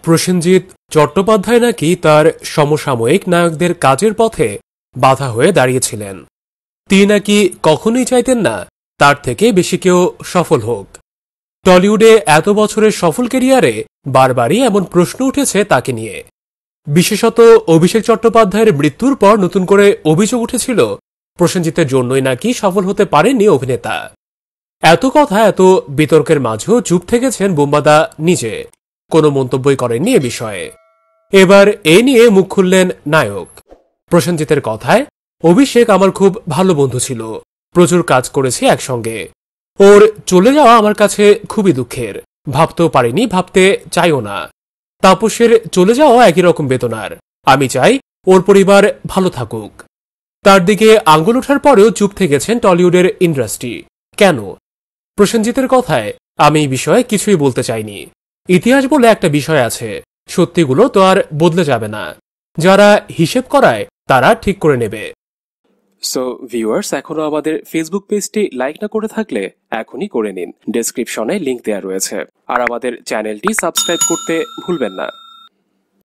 প্রসেনজিৎ চট্টোপাধ্যায় নাকি তার সমসাময়িক নায়কদের কাজের পথে বাধা হয়ে দাঁড়িয়েছিলেন। তিনি নাকি কখনোই চাইতেন না তার থেকে বেশি কেউ সফল হোক। টলিউডে এত বছরের সফল ক্যারিয়ারে বারবারই এমন প্রশ্ন উঠেছে তাকে নিয়ে। বিশেষত অভিষেক চট্টোপাধ্যায়ের মৃত্যুর পর নতুন করে অভিযোগ উঠেছিল প্রসেনজিতের জন্যই নাকি সফল হতে পারেননি অভিনেতা। এত কথা, এত বিতর্কের মাঝেও চুপ থেকেছেন বুম্বাদা নিজে, কোনো মন্তব্যই করেননি এ বিষয়ে। এবার এ নিয়ে মুখ খুললেন নায়ক। প্রসেনজিতের কথায়, অভিষেক আমার খুব ভালো বন্ধু ছিল, প্রচুর কাজ করেছি একসঙ্গে। ওর চলে যাওয়া আমার কাছে খুবই দুঃখের, ভাবতেও পারিনি, ভাবতে চাইও না। তাপসের চলে যাওয়া একই রকম বেদনার। আমি চাই ওর পরিবার ভালো থাকুক। তার দিকে আঙ্গুল ওঠার পরেও চুপ থেকেছেন টলিউডের ইন্ডাস্ট্রি। কেন? প্রসেনজিতের কথায়, আমি এই বিষয়ে কিছুই বলতে চাইনি। ইতিহাস বলে একটা বিষয় আছে, সত্যিগুলো তো আর বদলে যাবে না। যারা হিসেব করায় তারা ঠিক করে নেবে। সো ভিউয়ার্স, এখনো আমাদের ফেসবুক পেজটি লাইক না করে থাকলে এখনই করে নিন। ডেসক্রিপশনে লিংক দেওয়া রয়েছে। আর আমাদের চ্যানেলটি সাবস্ক্রাইব করতে ভুলবেন না।